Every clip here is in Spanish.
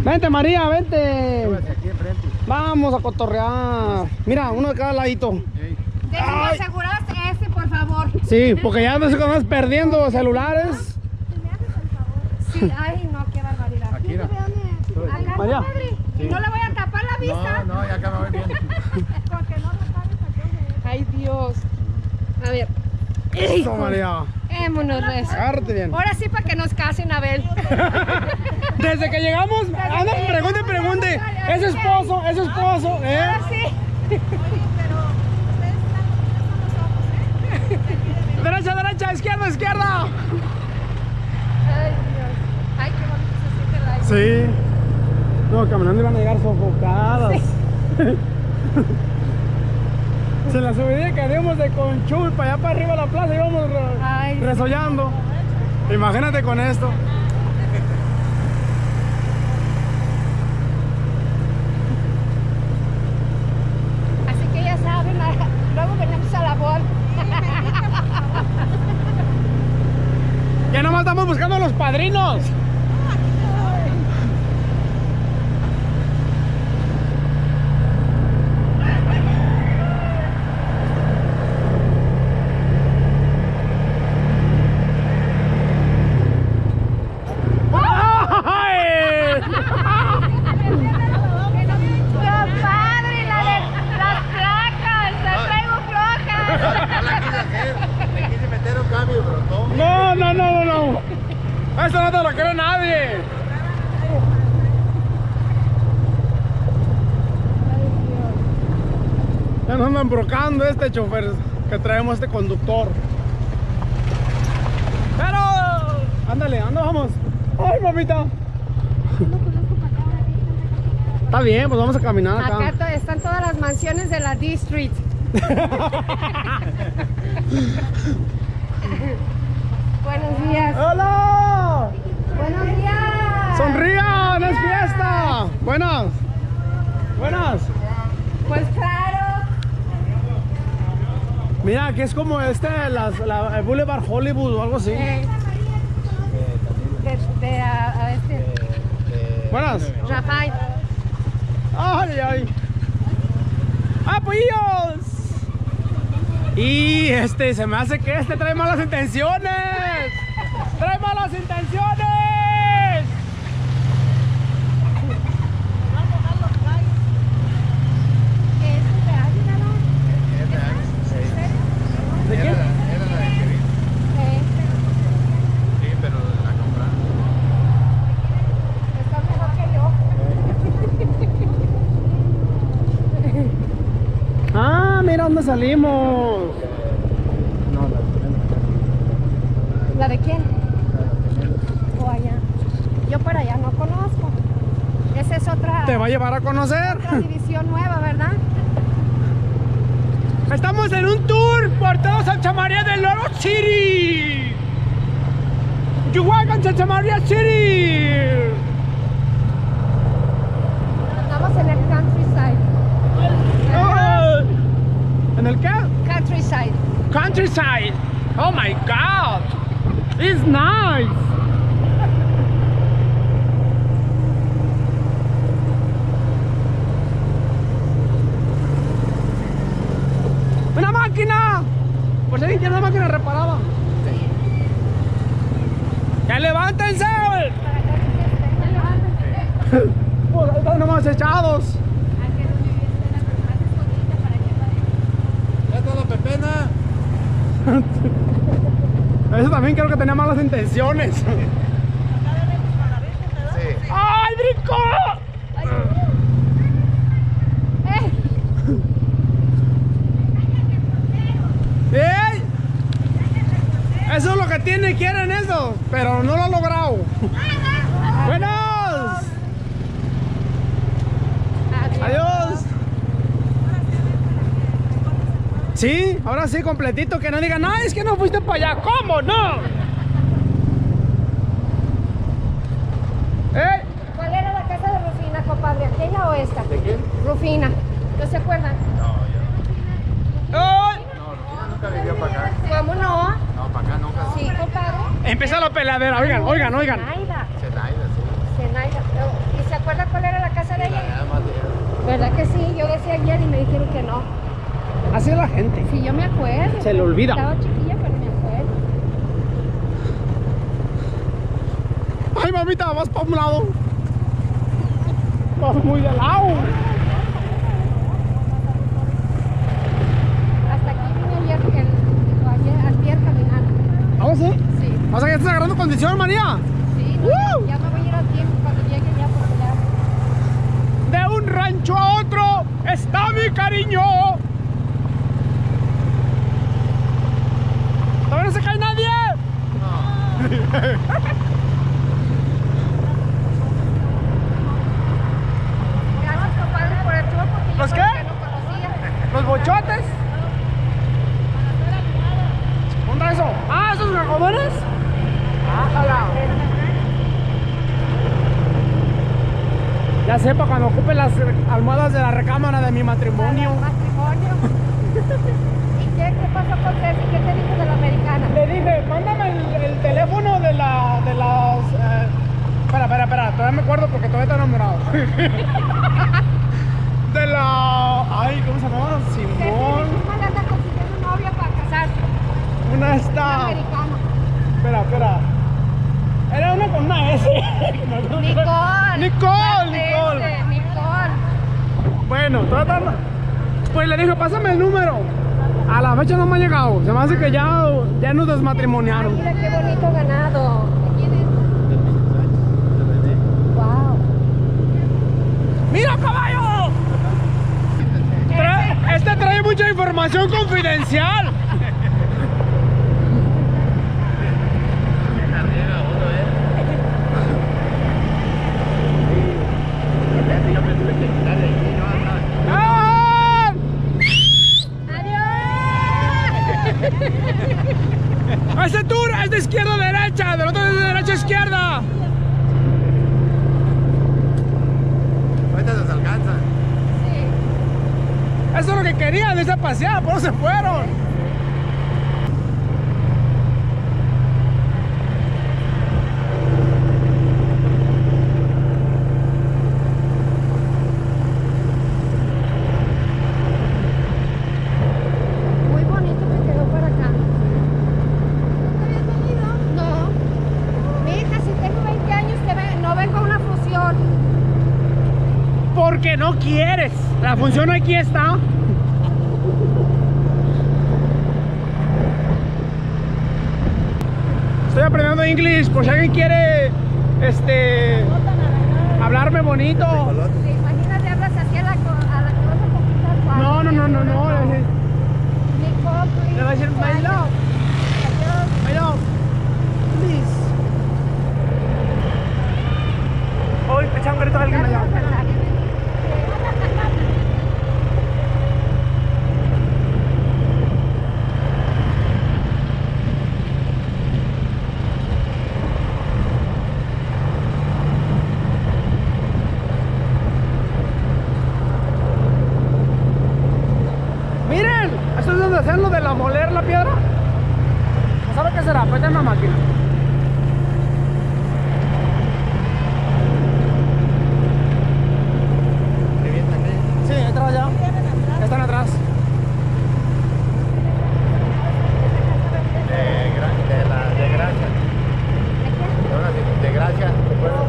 Vente, María, vente. Aquí enfrente. Vamos a cotorrear. Mira, uno de cada ladito. Déjenme asegurar ese, por favor. Sí, porque ya no sé cómo estás perdiendo celulares. Sí, ay, no, qué barbaridad. Aquí, no. Acá, María. compadre. Y no le voy a tapar la vista. No, ya acá me voy bien. Porque no lo sabes a. Ay, Dios. A ver. Eso, María. Émonos, res. Agárrate bien. Ahora sí para que nos casen, Abel. Desde que llegamos, anda, pregunte. ¿Es esposo? ¿Es esposo? ¿Eh? Ahora sí. Derecha, izquierda. Ay, Dios. Ay, qué bonito se siente el aire. Sí. No, caminando iban a llegar sofocadas. Sí. Se la subida que dimos de Conchul para allá para arriba de la plaza íbamos Ay. resollando. Imagínate con esto. Así que ya saben, luego venimos a la boda. Ya nomás estamos buscando a los padrinos. Compadre, las placas, las traigo flojas. Me quise meter un cambio, pero no. No. Esto no te lo cree nadie. Ya nos andan brocando este chofer que traemos, este conductor. Pero, ándale, vamos. Ay, mamita. Está bien, pues vamos a caminar acá. Acá están todas las mansiones de la D Street. Buenos días. ¡Hola! Buenos días. ¡Sonrían! ¡Es fiesta! Buenas. Pues claro. Mira, aquí es como el Boulevard Hollywood o algo así. Buenas. Rafael. ¡Ay! ¡Ah, pollos! Y se me hace que trae malas intenciones. ¡Trae malas intenciones! ¿De quién? Era la de Kevin. Sí, pero la compraron. Está mejor que yo. Ah, mira dónde salimos. No, la tenemos. ¿La de quién? O allá. Yo para allá no conozco. Esa es otra. Te va a llevar a conocer. Otra división nueva, ¿verdad? Estamos en un tour por todo Santa María del Oro City. Yuhuacan, Santa María City. Estamos en el countryside. ¿En el qué? Countryside. Countryside. Oh my God. It's nice. ¡Una máquina! Por si alguien quiere una máquina reparada. ¡Ya levántense! Pues ahí están nomás echados. ¿Ya está la pepena? Eso también creo que tenía malas intenciones. Sí. ¡Ay, brinco! ¡Ey! Eso es lo que quieren eso, pero no lo ha logrado. ¡Buenos! ¡Adiós! Sí, ahora sí, completito, que no digan, no, es que no fuiste para allá. ¿Cómo no? ¡Ey! ¿Cuál era la casa de Rufina, compadre? ¿Aquella o esta? ¿De quién? Rufina. ¿No se acuerdan? No, ¡Ay! Rufina nunca vivió para acá. ¿Cómo no? No, para acá nunca. Sí, compadre. Empieza la peleadera, oigan. Zenaida. Zenaida, sí. Zenaida. ¿Y se acuerdas cuál era la casa de ella? Nada más de- ¿Verdad que sí? Yo decía ayer y me dijeron que no. Así es la gente. Sí, yo me acuerdo. Se le olvida. Estaba chiquilla, pero me acuerdo. Ay, mamita, vas para un lado. Vas muy de lado. Hasta aquí vine ayer, antier caminando. ¿Vamos, sí? Sí, O sea, que estás agarrando condición, María. sí. No, ya me voy a ir a tiempo cuando llegue ya por allá. De un rancho a otro está mi cariño. ¿Todavía no se cae nadie? Gracias, compadre, por el tour porque ¿Los yo qué? no conocía. Los bochotes. ¿Dónde eso? Ah, ¿esos algodones? Ájala. Ya sepa cuando ocupe las almohadas de la recámara de mi matrimonio. Matrimonio. ¿Y qué pasó con Ceci? ¿Qué te dijo de la americana? Le dije, mándame el teléfono de las... Espera, todavía me acuerdo porque todavía está enamorado. De la... Ay, ¿cómo se llamaba? Ceci, mi Simón. prima le anda consiguiendo novia para casarse. Una Una está... americana. Espera. Era una con una S. Nicole. Bueno, tratando. Pues le dije, pásame el número. A la fecha no me ha llegado. Se me hace que ya nos desmatrimoniaron. Mira qué bonito ganado. Wow. ¡Mira, caballo! Este trae mucha información confidencial. Arriba uno, Yo pensé que quitarle aquí, no, no. ¡Ah! Adiós. Este tour es de izquierda a derecha, del otro es de derecha a izquierda. Ahorita nos alcanza. Sí. Eso es lo que querían, irse a pasear, por eso se fueron. Muy bonito me quedó por acá. ¿Nunca habías venido? No. Mi hija, si tengo 20 años que no vengo a una fusión. Porque no quieres. La función aquí está. Estoy aprendiendo inglés por si alguien quiere hablarme bonito. ¿Te imaginas le hablas así a la que vas a conquistar? No. Nicole, please. Le va a decir, my love, Adiós. my love, please. Hoy echa un grito a alguien allá. Miren, ¿esto es donde hacen lo de la moler la piedra? ¿No sabe qué será? Pues está en la máquina. ¿Qué viene aquí? Sí, atrás ya. Ya están atrás. De gracia. De gracia. ¿Te acuerdas?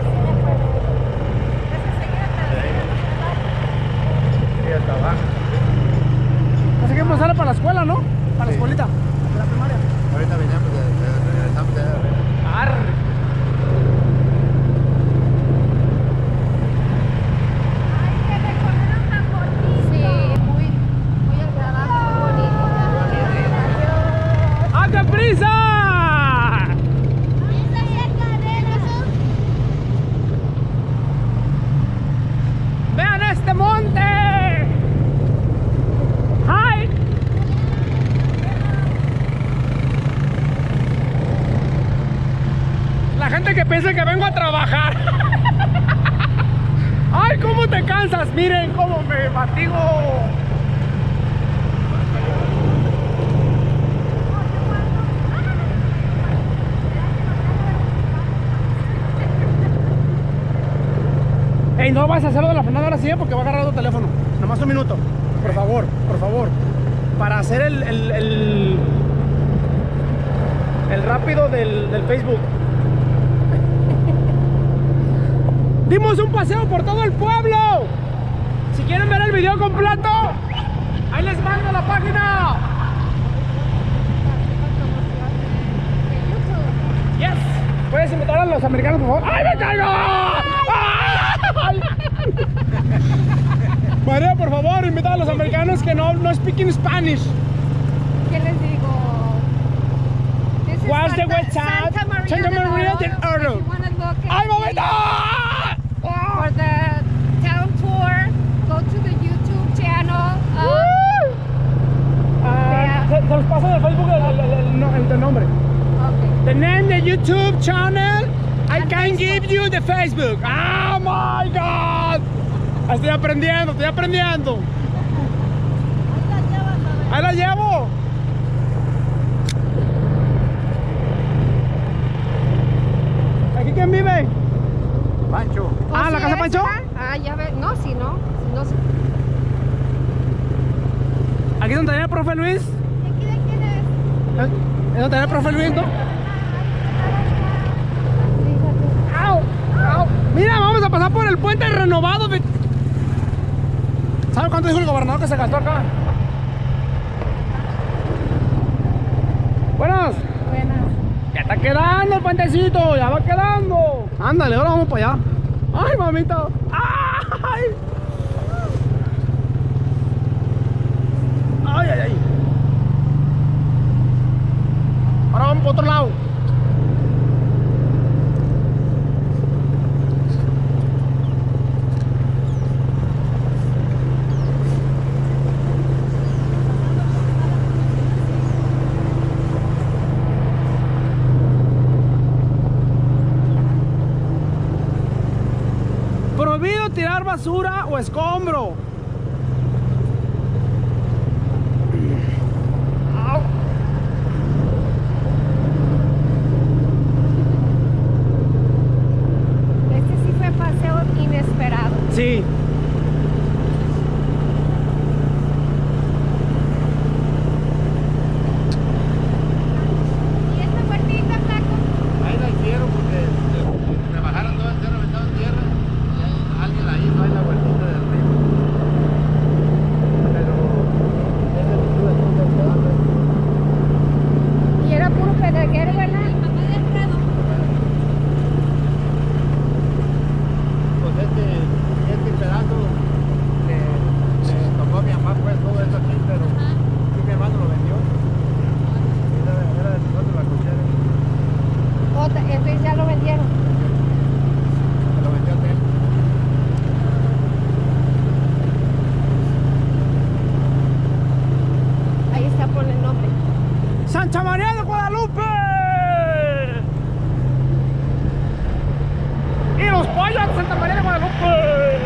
Sí, hasta abajo. Así que vamos a para la escuela, ¿no? Para la Sí. escuelita, de la primaria. Ahorita veníamos regresamos de arriba. Arre. Sí, muy agradable, muy bonito. Adiós. ¡Hazte prisa! ¡Vean este monte! ¡Hi! La gente que piensa que vengo a trabajar. ¡Ay, cómo te cansas! Miren cómo me fatigo. Ey, no vas a hacerlo de la frenada ahora sí, porque va a agarrar tu teléfono. Nomás un minuto. Por favor, por favor. Para hacer el rápido del Facebook. Dimos un paseo por todo el pueblo. Si quieren ver el video completo, ahí les mando la página. Yes. ¿Puedes invitar a los americanos, por favor? ¡Ay, me caigo! ¡Ay! María, por favor, invita a los americanos que no speaking Spanish. ¿Qué les digo? This is What's the website? Santa Maria del Oro. If you wanna look at ¡Ay, mamita! for the town tour, go to the YouTube channel. Se los paso de Facebook el nombre. Okay. The name the YouTube channel. I And can Facebook. give you the Facebook. Oh my God. Estoy aprendiendo, estoy aprendiendo. Ahí la llevo. ¿Aquí quién vive? Pancho. Ah, ¿la ¿sí casa es, Pancho? verdad? Ah, ya ve. No, si no. Si no, si... ¿Aquí es donde viene el profe Luis? ¿De quién es? ¿Es donde viene el profe Luis, no? Fíjate. ¡Au! ¡Au! Mira, vamos a pasar por el puente renovado. ¿Sabe cuánto dijo el gobernador que se gastó acá? Buenas. Buenas. Ya está quedando el puentecito, ya va quedando. Ándale, ahora vamos para allá. Ay, mamita. Ay. Ay, ay, ay. Ahora vamos para otro lado. Prohibido tirar basura o escombro. Au. Este sí fue paseo inesperado. Sí. ¿Y esta puertita, flaco? Ahí la hicieron porque me bajaron todo el cerro, aventaron tierra. Y alguien la hizo, ahí la vueltita del río. Pero ese estuvo entonces quedando. Y era puro pedreguero, ¿verdad? Pues este pedazo le tocó a mi mamá, pues todo eso aquí, pero sí, mi hermano lo vendió. Era de nosotros la cochera. Entonces ya lo vendieron. Lo vendió a él. Ahí está por el nombre. Santa María de Guadalupe. Y los pollos de Santa María de Guadalupe.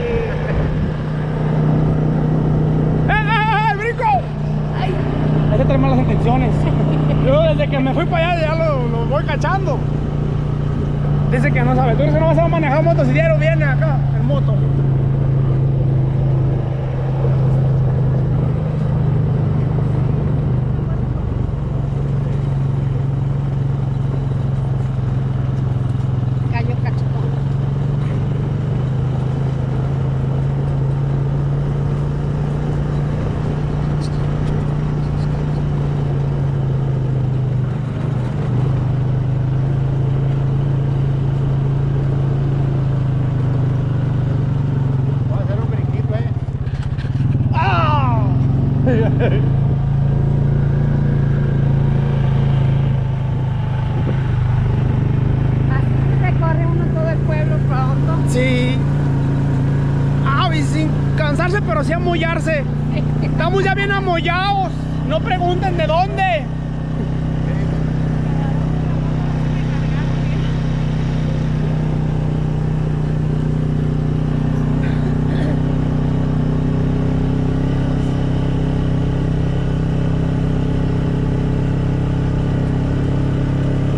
¡Brinco! Ay, Ese trae malas intenciones. Yo desde que me fui para allá ya lo voy cachando. Dice que no sabe. Tú dices que no vas a manejar moto si diario viene acá en moto. gallo cachetón. Voy a hacer un brinquito, ¡Ah! Así se recorre uno todo el pueblo pronto. Sí. Ah, y sin cansarse, pero sí amollarse. Estamos ya bien amollados. No pregunten de dónde.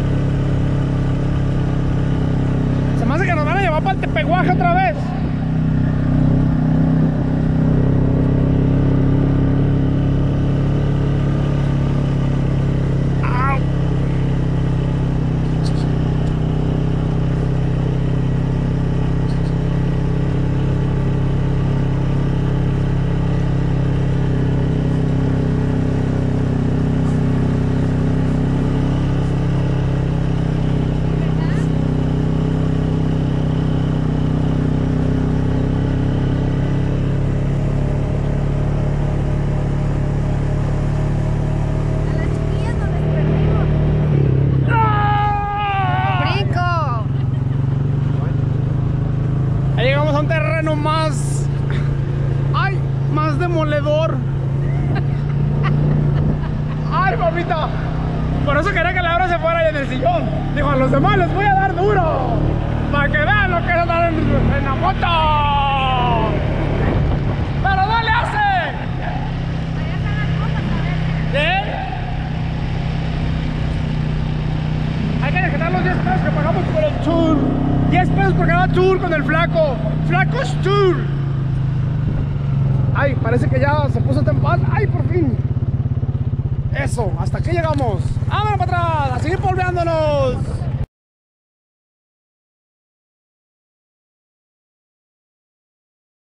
Se me hace que nos van a llevar para el Tepehuaje otra vez. Ya llegamos a un terreno más... ¡Ay! Más demoledor. ¡Ay, papita! Por eso quería que la hora se fuera ahí en el sillón. Digo, a los demás les voy a dar duro, para que vean lo que es andar en la moto. ¡Pero no le hace! ¿Qué? Hay que dejar los 10 pesos que pagamos por el tour. 10 pesos por cada tour con el flaco. Flacos Tour. Ay, parece que ya se puso temprano. Ay, por fin. Eso, hasta aquí llegamos. ¡Vámonos para atrás! ¡A seguir polveándonos!